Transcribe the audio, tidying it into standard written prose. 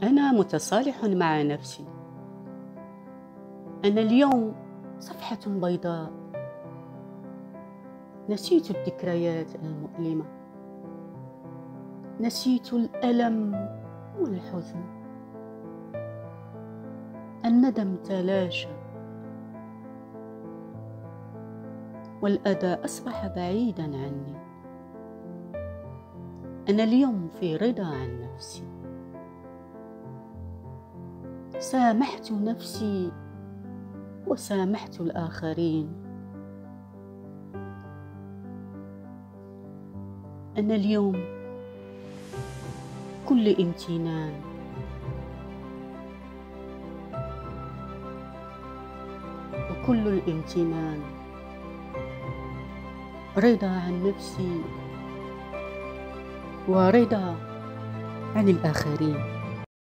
أنا متصالح مع نفسي. أنا اليوم صفحة بيضاء. نسيت الذكريات المؤلمة، نسيت الألم والحزن. الندم تلاشى والأذى أصبح بعيدا عني. أنا اليوم في رضا عن نفسي. سامحت نفسي وسامحت الآخرين. أنا اليوم كل امتنان، وكل الامتنان رضا عن نفسي ورضا عن الآخرين.